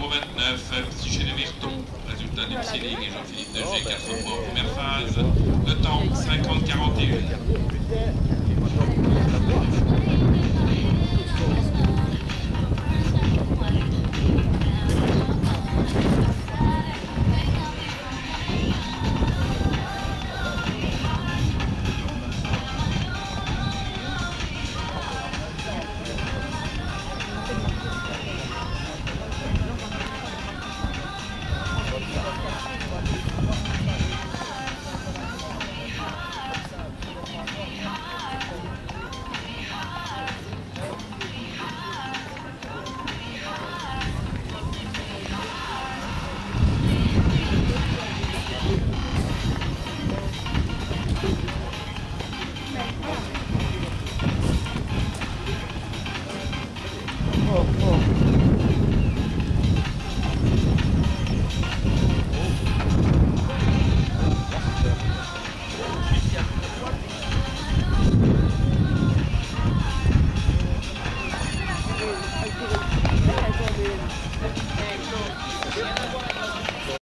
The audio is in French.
numéro 29, Psyché de Virton. Résultat du Psyling et Jean-Philippe Degé, 4 points en première phase. Le temps 50-41.